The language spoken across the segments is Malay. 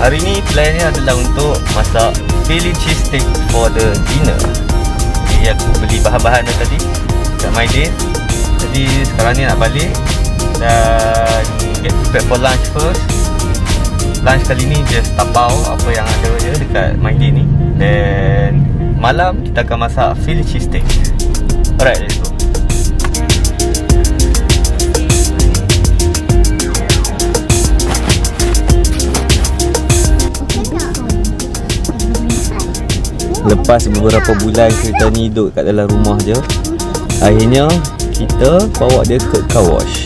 Hari ni plannya adalah untuk masak Philly cheesesteak for the dinner. Jadi aku beli bahan-bahan dah tadi kat Mydin. Jadi sekarang ni nak balik dan get prepared for lunch first. Lunch kali ni just tapau apa yang ada je dekat Mydin ni. Dan malam kita akan masak Philly cheesesteak. Alright, let's go. Lepas beberapa bulan kita ni duduk kat dalam rumah je, akhirnya kita bawa dia ke car wash.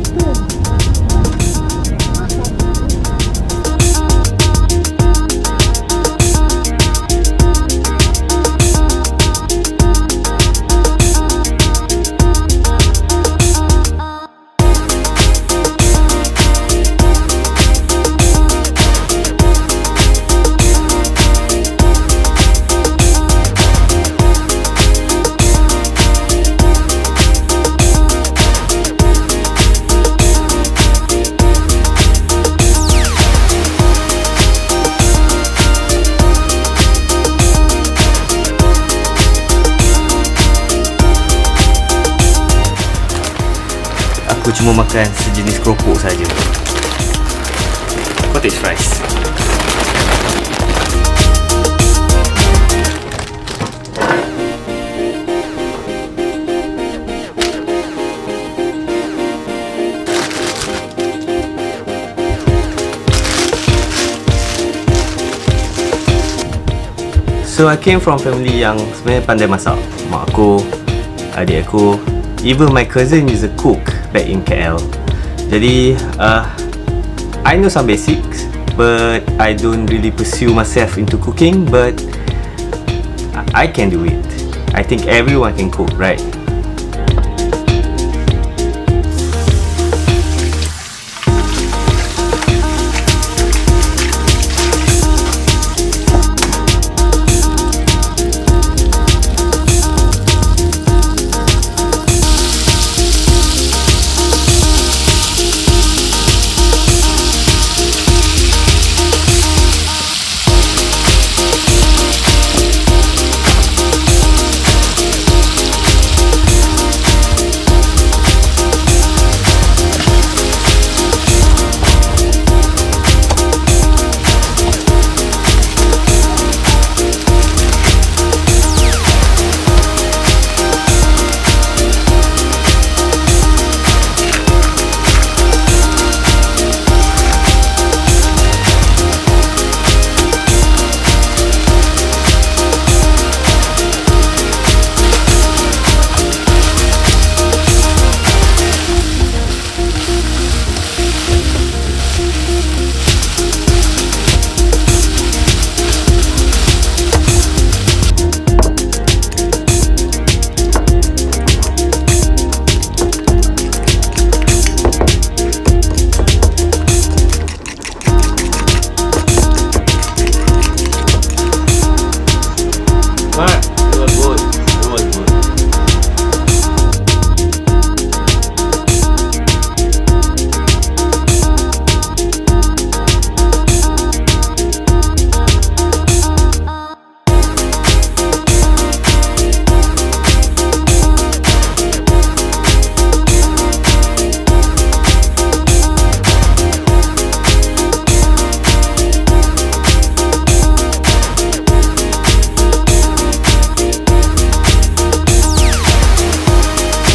Aku cuma makan sejenis keropok saja. Cottage rice. So I came from family yang sebenarnya pandai masak. Mak aku, adik aku, even my cousin is a cook back in KL. Jadi I know some basics, but I don't really pursue myself into cooking, but I can do it. I think everyone can cook, right?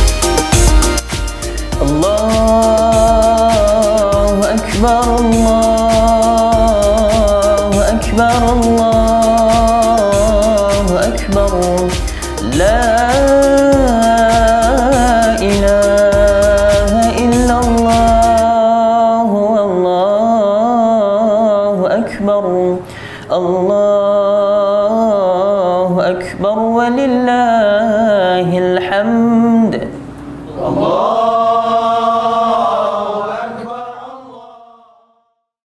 الله أكبر الله